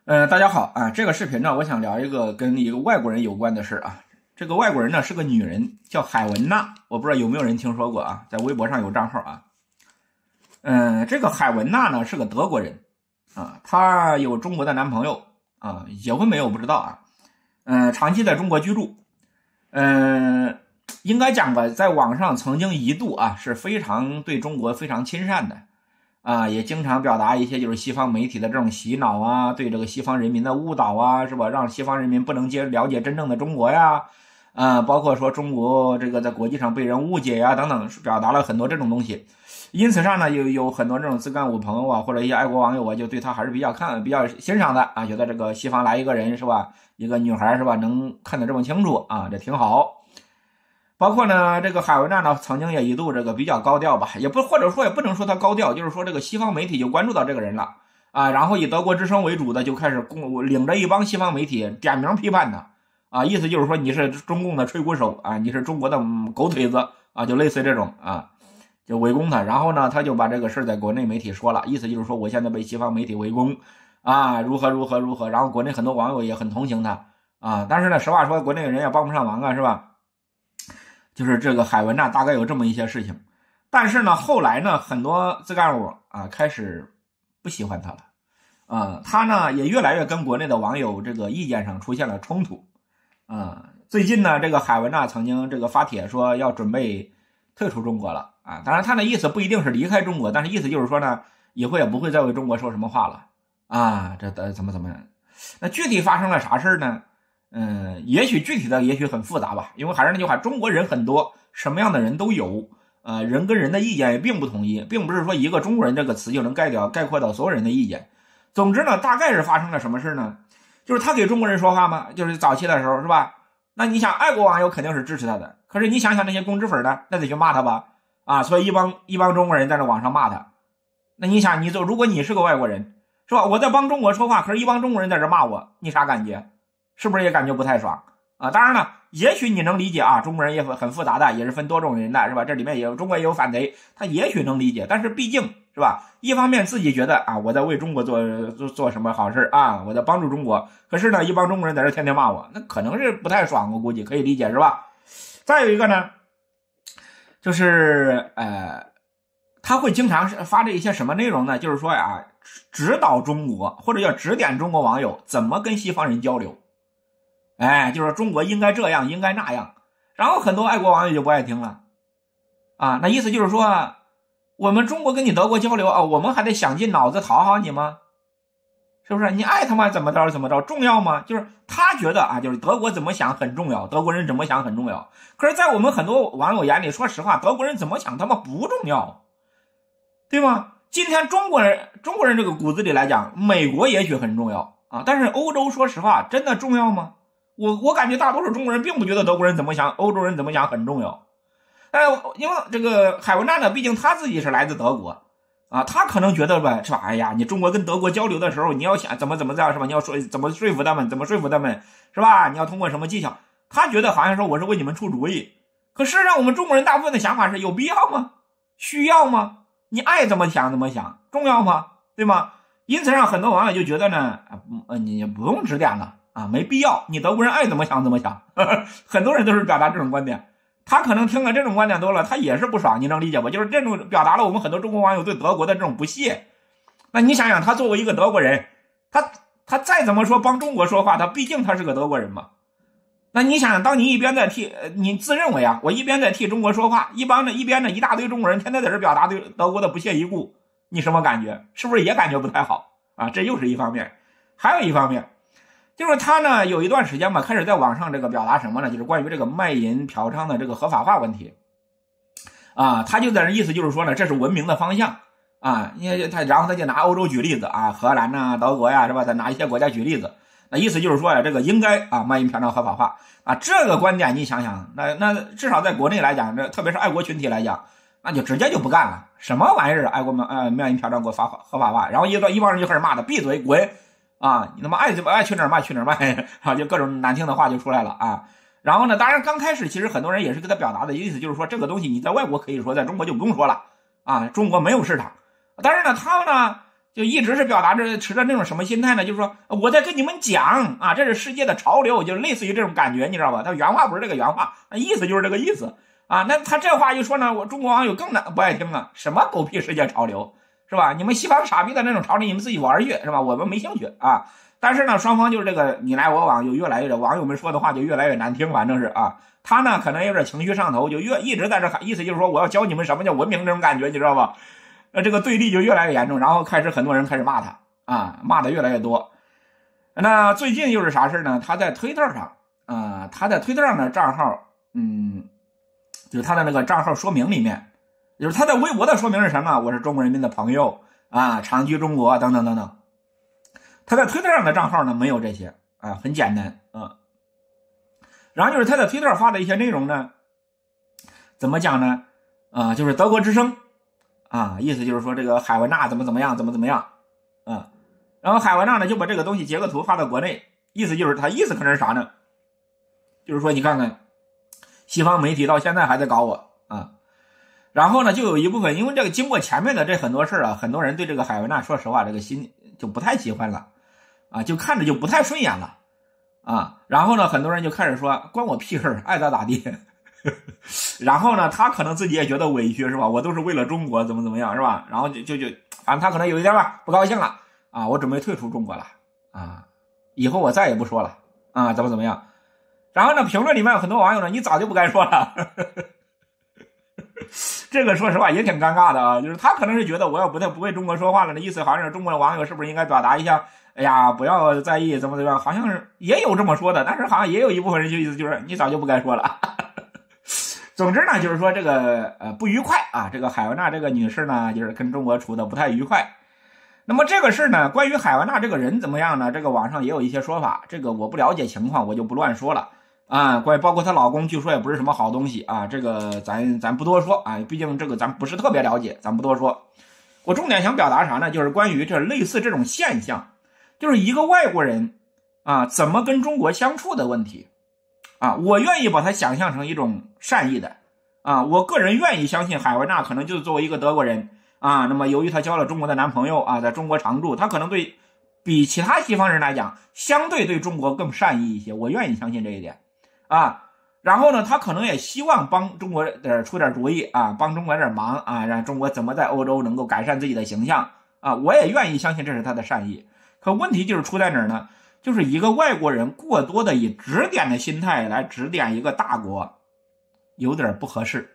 大家好啊！这个视频呢，我想聊一个跟一个外国人有关的事啊。这个外国人呢是个女人，叫海文娜，我不知道有没有人听说过啊，在微博上有账号啊。这个海文娜呢是个德国人啊，她有中国的男朋友啊，结婚没有不知道啊。长期在中国居住。应该讲吧，在网上曾经一度啊是非常对中国非常亲善的。也经常表达一些就是西方媒体的这种洗脑啊，对这个西方人民的误导啊，是吧？让西方人民不能了解真正的中国呀，包括说中国这个在国际上被人误解呀等等，表达了很多这种东西。因此上呢，有很多这种自干五朋友啊，或者一些爱国网友啊，就对他还是比较欣赏的啊，觉得这个西方来一个人是吧，一个女孩是吧，能看得这么清楚啊，这挺好。包括呢，这个海文娜呢，曾经也一度这个比较高调吧，或者说也不能说他高调，就是说这个西方媒体就关注到这个人了啊，然后以德国之声为主的就开始领着一帮西方媒体点名批判他啊，意思就是说你是中共的吹鼓手啊，你是中国的狗腿子啊，就类似这种啊，就围攻他。然后呢，他就把这个事在国内媒体说了，意思就是说我现在被西方媒体围攻啊，如何，然后国内很多网友也很同情他啊，但是呢，实话说，国内人也帮不上忙啊，是吧？就是这个海文娜大概有这么一些事情，但是呢，后来呢，很多自干五啊开始不喜欢他了，他呢也越来越跟国内的网友这个意见上出现了冲突，最近呢，这个海文娜曾经这个发帖说要准备退出中国了啊，当然他的意思不一定是离开中国，但是意思就是说呢，以后也不会再为中国说什么话了啊，这怎么样？那具体发生了啥事呢？也许具体的也许很复杂吧，因为还是那句话，中国人很多，什么样的人都有，人跟人的意见也并不统一，并不是说一个中国人这个词就能概括到所有人的意见。总之呢，大概是发生了什么事呢？就是他给中国人说话嘛，就是早期的时候是吧？那你想，爱国网友肯定是支持他的，可是你想想那些公知粉呢，那得去骂他吧？啊，所以一帮中国人在这网上骂他。那你想，如果你是个外国人，是吧？我在帮中国说话，可是一帮中国人在这骂我，你啥感觉？是不是也感觉不太爽啊？当然了，也许你能理解啊，中国人也很复杂的，也是分多种人的，是吧？这里面也有中国也有反贼，他也许能理解，但是毕竟是吧？一方面自己觉得啊，我在为中国做什么好事啊，我在帮助中国，可是呢，一帮中国人在这天天骂我，那可能是不太爽，我估计可以理解，是吧？再有一个呢，就是他会经常发这一些什么内容呢？就是说呀，指导中国或者要指点中国网友怎么跟西方人交流。就是中国应该这样，应该那样，然后很多爱国网友就不爱听了，那意思就是说，我们中国跟你德国交流啊，我们还得想尽脑子讨好你吗？是不是？你爱他妈怎么着重要吗？就是他觉得啊，就是德国怎么想很重要，德国人怎么想很重要。可是，在我们很多网友眼里，说实话，德国人怎么想他妈不重要，对吗？今天中国人这个骨子里来讲，美国也许很重要啊，但是欧洲说实话真的重要吗？我感觉大多数中国人并不觉得德国人怎么想，欧洲人怎么想很重要。因为这个海文娜呢，毕竟他自己是来自德国啊，他可能觉得吧，是吧？哎呀，你中国跟德国交流的时候，你要想怎么这样是吧？你要怎么说服他们，是吧？你要通过什么技巧？他觉得好像说我是为你们出主意，可事实上我们中国人大部分的想法是有必要吗？需要吗？你爱怎么想，重要吗？对吗？因此让很多网友就觉得呢，你不用指点了。没必要，你德国人爱怎么想，很多人都是表达这种观点。他可能听了这种观点多了，他也是不爽，你能理解不？就是这种表达了我们很多中国网友对德国的这种不屑。那你想想，他作为一个德国人，他再怎么说帮中国说话，他毕竟他是个德国人嘛。那你想想，当你一边在你自认为我一边在替中国说话，一边呢一大堆中国人天天在这表达对德国的不屑一顾，你什么感觉？是不是也感觉不太好啊？这又是一方面，还有一方面。就是他呢，有一段时间吧，开始在网上这个表达什么呢？就是关于这个卖淫嫖娼的这个合法化问题，他就在这意思就是说呢，这是文明的方向然后他就拿欧洲举例子荷兰呐、德国呀，是吧？他拿一些国家举例子，那意思就是说这个应该卖淫嫖娼合法化这个观点你想想，那至少在国内来讲，特别是爱国群体来讲，那就直接就不干了，什么玩意儿爱国卖淫嫖娼给我合法化，然后一帮人就开始骂他闭嘴滚。你他妈爱去哪儿卖就各种难听的话就出来了然后呢，当然刚开始其实很多人也是跟他表达的意思，就是说这个东西你在外国可以说，在中国就不用说了中国没有市场。但是呢，他呢就一直是表达着持着那种什么心态呢？就是说我在跟你们讲啊，这是世界的潮流，就类似于这种感觉，你知道吧？他原话不是这个原话，那意思就是这个意思啊。那他这话一说呢，我中国网友更不爱听了，什么狗屁世界潮流是吧？你们西方傻逼的那种潮流，你们自己玩去是吧？我们没兴趣啊。但是呢，双方就是这个你来我往，就越来越网友们说的话就越来越难听，反正是啊。他呢可能有点情绪上头，就一直在这喊，意思就是说我要教你们什么叫文明这种感觉，你知道吧？这个对立就越来越严重，然后开始很多人开始骂他啊，骂的越来越多。那最近又是啥事呢？他在推特上的账号，就是他的那个账号说明里面，就是他在微博的说明是什么？我是中国人民的朋友啊，常居中国等等等等。他在推特上的账号呢没有这些啊，很简单啊。然后就是他在推特发的一些内容呢，怎么讲呢？啊，就是德国之声啊，意思就是说这个海文娜怎么样啊。然后海文娜呢就把这个东西截个图发到国内，意思就是他意思可能是啥呢？就是说你看看西方媒体到现在还在搞我啊。然后呢就有一部分，因为这个经过前面的这很多事啊，很多人对这个海文娜说实话这个心就不太喜欢了啊，就看着就不太顺眼了啊。然后呢很多人就开始说关我屁事，爱咋咋地。然后呢他可能自己也觉得委屈是吧？我都是为了中国怎么样是吧？然后就反正他可能有一天吧不高兴了啊，我准备退出中国了啊，以后我再也不说了啊，怎么样？然后呢评论里面有很多网友呢，你早就不该说了。这个说实话也挺尴尬的啊，就是他可能是觉得我要不为中国说话了，那意思好像是中国的网友是不是应该表达一下，哎呀不要在意怎么样，好像是也有这么说的，但是好像也有一部分人就意思就是你早就不该说了。总之呢就是说这个不愉快啊，这个海文娜这个女士呢就是跟中国处的不太愉快。那么这个事呢，关于海文娜这个人怎么样呢？这个网上也有一些说法，这个我不了解情况，我就不乱说了啊。包括她老公，据说也不是什么好东西啊，这个咱不多说啊，毕竟这个咱不是特别了解，咱不多说。我重点想表达啥呢？就是关于这类似这种现象，就是一个外国人啊怎么跟中国相处的问题啊。我愿意把它想象成一种善意的啊，我个人愿意相信海文娜可能就是作为一个德国人。啊，那么由于她交了中国的男朋友啊，在中国常住，她可能比其他西方人来讲，相对对中国更善意一些，我愿意相信这一点啊。然后呢，她可能也希望帮中国出点主意啊，帮中国点忙啊，让中国怎么在欧洲能够改善自己的形象啊，我也愿意相信这是她的善意。可问题就是出在哪儿呢？就是一个外国人过多的以指点的心态来指点一个大国，有点不合适，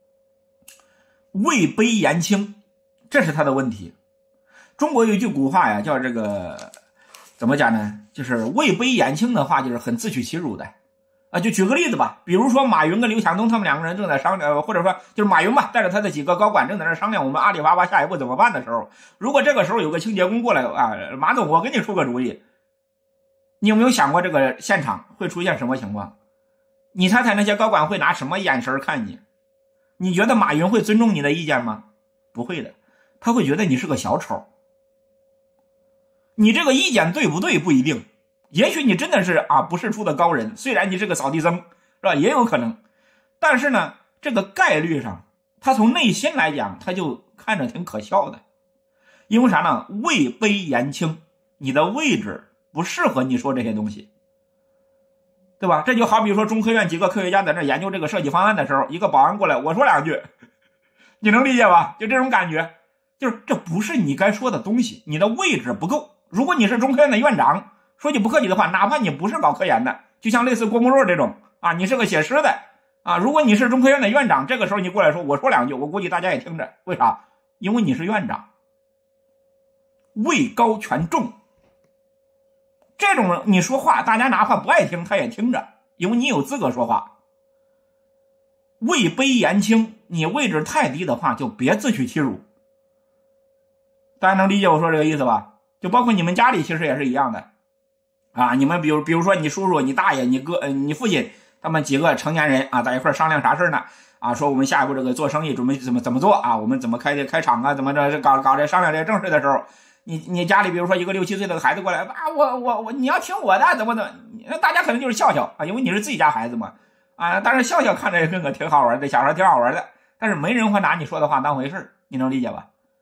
位卑言轻。这是他的问题。中国有一句古话呀，叫这个怎么讲呢？就是位卑言轻的话，就是很自取其辱的啊。就举个例子吧，比如说马云跟刘强东他们两个人正在商量，或者说就是马云吧，带着他的几个高管正在那商量我们阿里巴巴下一步怎么办的时候，如果这个时候有个清洁工过来啊，马总，我给你出个主意，你有没有想过这个现场会出现什么情况？你猜猜那些高管会拿什么眼神看你？你觉得马云会尊重你的意见吗？不会的。他会觉得你是个小丑，你这个意见对不对不一定，也许你真的是啊不世出的高人，虽然你是个扫地僧，是吧？也有可能，但是呢，这个概率上，他从内心来讲，他就看着挺可笑的，因为啥呢？位卑言轻，你的位置不适合你说这些东西，对吧？这就好比说中科院几个科学家在那研究这个设计方案的时候，一个保安过来，我说两句，你能理解吧？就这种感觉。就是这不是你该说的东西，你的位置不够。如果你是中科院的院长，说句不客气的话，哪怕你不是搞科研的，就像类似郭沫若这种啊，你是个写诗的啊，如果你是中科院的院长，这个时候你过来说，我说两句，我估计大家也听着。为啥？因为你是院长，位高权重，这种你说话，大家哪怕不爱听，他也听着，因为你有资格说话。位卑言轻，你位置太低的话，就别自取其辱。大家能理解我说这个意思吧？就包括你们家里其实也是一样的啊。你们比如说你叔叔、你大爷、你哥、你父亲，他们几个成年人啊，在一块商量啥事呢？啊，说我们下一步这个做生意准备怎么做啊？我们怎么开厂啊？怎么着搞这商量这正事的时候，你家里比如说一个6、7岁的孩子过来啊，我你要听我的，怎么大家可能就是笑笑啊，因为你是自己家孩子嘛啊，但是笑笑看着也跟个挺好玩的，小孩挺好玩的，但是没人会拿你说的话当回事，你能理解吧？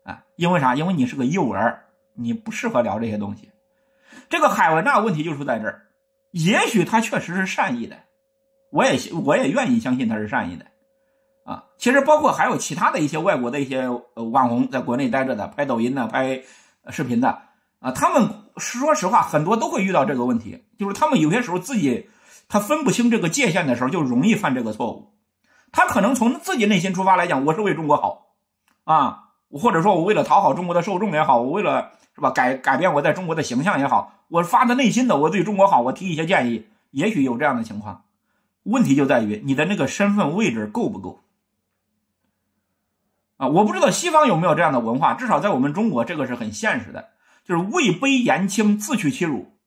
啊，因为啥？因为你是个幼儿，你不适合聊这些东西。这个海文娜问题就出在这儿，也许他确实是善意的，我也愿意相信他是善意的啊。其实包括还有其他的一些外国的一些网红在国内待着的，拍抖音的、拍视频的啊，他们说实话很多都会遇到这个问题，就是他们有些时候自己他分不清这个界限的时候，就容易犯这个错误。他可能从自己内心出发来讲，我是为中国好啊，或者说我为了讨好中国的受众也好，我为了是吧改变我在中国的形象也好，我发自内心的我对中国好，我提一些建议，也许有这样的情况。问题就在于你的那个身份位置够不够啊？我不知道西方有没有这样的文化，至少在我们中国这个是很现实的，就是位卑言轻，自取其辱。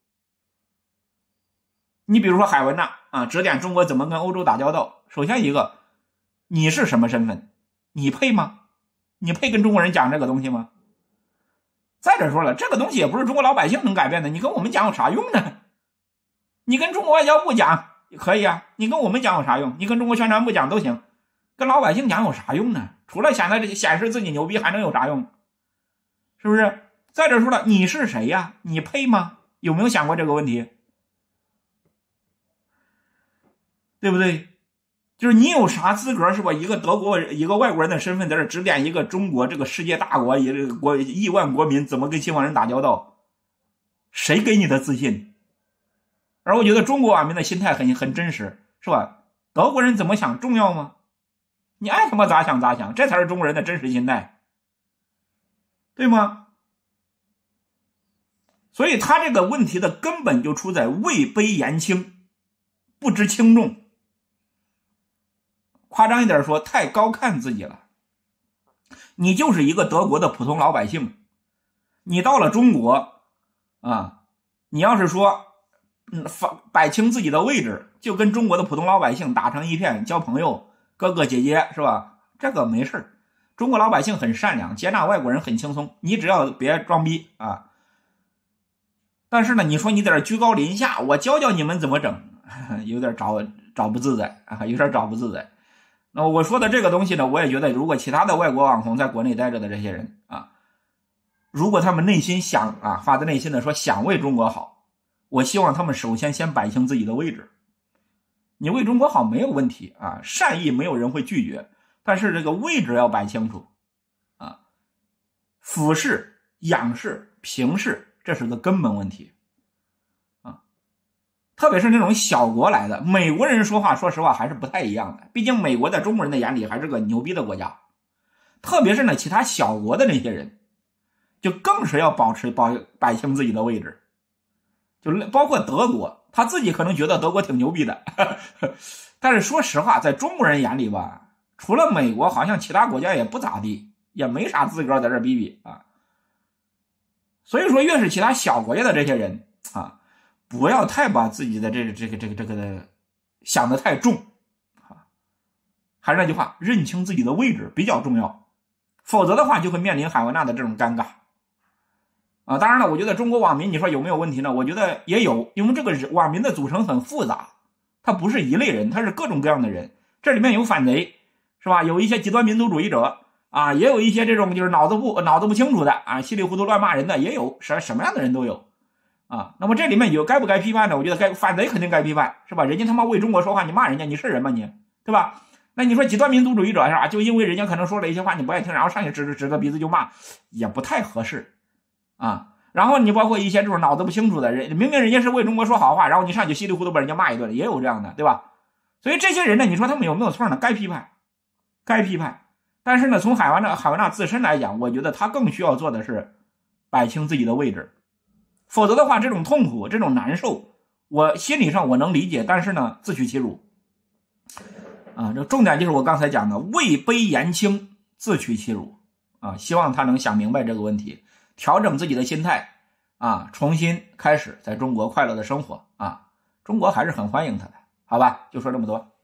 你比如说海文娜啊，指点中国怎么跟欧洲打交道。首先一个，你是什么身份？你配吗？你配跟中国人讲这个东西吗？再者说了，这个东西也不是中国老百姓能改变的，你跟我们讲有啥用呢？你跟中国外交部讲可以啊，你跟我们讲有啥用？你跟中国宣传部讲都行，跟老百姓讲有啥用呢？除了显示自己牛逼，还能有啥用？是不是？再者说了，你是谁呀？你配吗？有没有想过这个问题？对不对？就是你有啥资格是吧？一个德国一个外国人的身份在这指点一个中国这个世界大国亿万国民怎么跟西方人打交道？谁给你的自信？而我觉得中国网民的心态很真实，是吧？德国人怎么想重要吗？你爱他妈咋想咋想，这才是中国人的真实心态，对吗？所以他这个问题的根本就出在位卑言轻，不知轻重。夸张一点说，太高看自己了。你就是一个德国的普通老百姓，你到了中国啊，你要是说摆清自己的位置，就跟中国的普通老百姓打成一片，交朋友，哥哥姐姐是吧？这个没事，中国老百姓很善良，接纳外国人很轻松，你只要别装逼啊。但是呢，你说你在这居高临下，我教教你们怎么整，有点找不自在啊，有点找不自在。那我说的这个东西呢，我也觉得，如果其他的外国网红在国内待着的这些人啊，如果他们内心想啊，发自内心的说想为中国好，我希望他们首先摆清自己的位置。你为中国好没有问题啊，善意没有人会拒绝，但是这个位置要摆清楚啊，俯视、仰视、平视，这是个根本问题啊。特别是那种小国来的美国人说话，说实话还是不太一样的，毕竟美国在中国人的眼里还是个牛逼的国家。特别是呢，其他小国的那些人，就更是要摆清自己的位置。就包括德国，他自己可能觉得德国挺牛逼的，但是说实话，在中国人眼里吧，除了美国，好像其他国家也不咋地，也没啥资格在这比比啊。所以说，越是其他小国家的这些人啊，不要太把自己的这个想得太重啊。还是那句话，认清自己的位置比较重要，否则的话就会面临海文娜的这种尴尬。当然了，我觉得中国网民你说有没有问题呢？我觉得也有，因为这个网民的组成很复杂，他不是一类人，他是各种各样的人。这里面有反贼，是吧？有一些极端民族主义者啊，也有一些这种就是脑子不清楚的啊，稀里糊涂乱骂人的也有，什么样的人都有啊。那么这里面有该不该批判呢？我觉得反贼肯定该批判，是吧？人家他妈为中国说话，你骂人家，你是人吗你？对吧？那你说极端民族主义者是吧？就因为人家可能说了一些话你不爱听，然后上去指着鼻子就骂，也不太合适。啊，然后你包括一些这种脑子不清楚的人，明明人家是为中国说好话，然后你上去稀里糊涂把人家骂一顿，也有这样的，对吧？所以这些人呢，你说他们有没有错呢？该批判，该批判。但是呢，从海文娜自身来讲，我觉得他更需要做的是摆清自己的位置，否则的话，这种痛苦，这种难受，我心理上我能理解，但是呢，自取其辱。啊，这重点就是我刚才讲的位卑言轻，自取其辱啊！希望他能想明白这个问题。调整自己的心态啊，重新开始在中国快乐的生活啊，中国还是很欢迎他的，好吧？就说这么多。